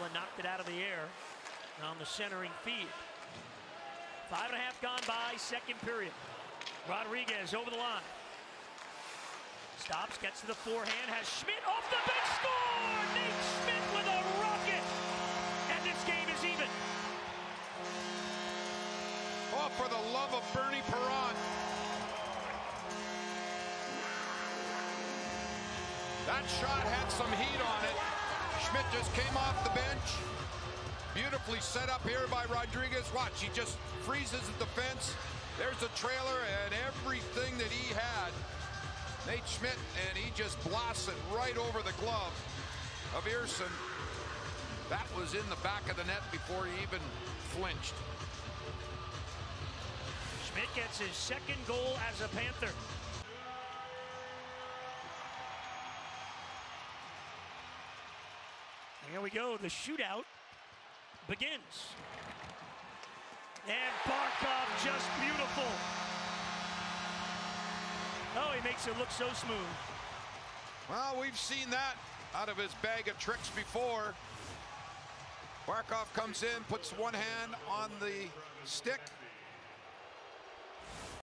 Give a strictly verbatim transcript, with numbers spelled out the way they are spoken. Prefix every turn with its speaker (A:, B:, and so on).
A: and knocked it out of the air on the centering feed. Five and a half gone by, second period. Rodriguez over the line. Stops, gets to the forehand, has Schmidt off the bench, score! Nate Schmidt with a rocket! And this game is even.
B: Oh, for the love of Bernie Perron. That shot had some heat on it. Schmidt just came off the bench. Beautifully set up here by Rodriguez. Watch, he just freezes the defense. There's the trailer and everything that he had. Nate Schmidt, and he just blasts it right over the glove of Ersson. That was in the back of the net before he even flinched.
A: Schmidt gets his second goal as a Panther. Here we go, the shootout begins. And Barkov just beautiful. Oh, he makes it look so smooth.
B: Well, we've seen that out of his bag of tricks before. Barkov comes in, puts one hand on the stick,